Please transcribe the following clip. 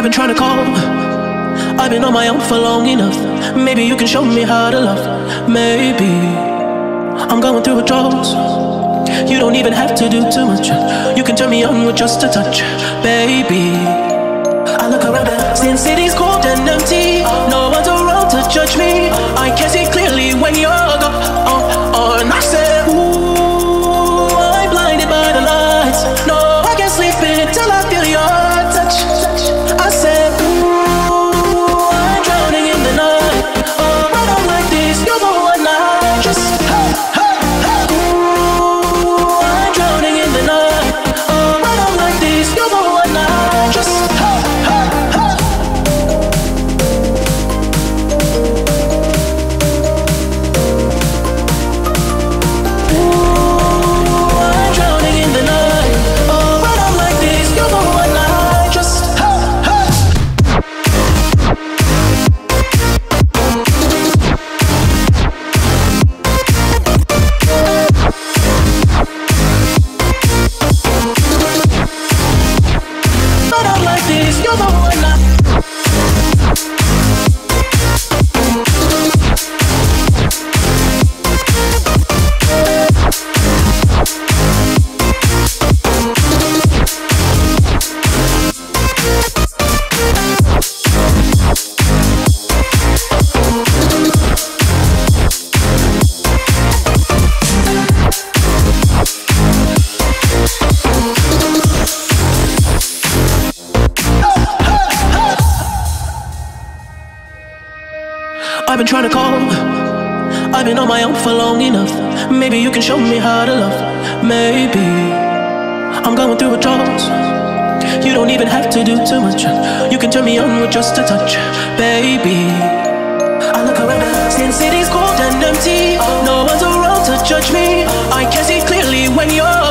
I've been trying to call. I've been on my own for long enough. Maybe you can show me how to love. Maybe I'm going through withdrawals. You don't even have to do too much. You can turn me on with just a touch, baby. I look around and Sin City's cold and empty. No one's around to judge me. I can see clearly when you're gone. And I said, ooh, I'm blinded by the lights. No, I can't sleep until I feel your touch. I said, ooh, I'm drowning in the night. Oh, when I'm like this, you're the one I just. Ooh, I'm drowning in the night. Oh, when I'm like this, you're the one I just. I've been trying to call. I've been on my own for long enough. Maybe you can show me how to love. Maybe I'm going through withdrawals. You don't even have to do too much. You can turn me on with just a touch, baby. I look around and Sin City's cold and empty. No one's around to judge me. I can see clearly when you're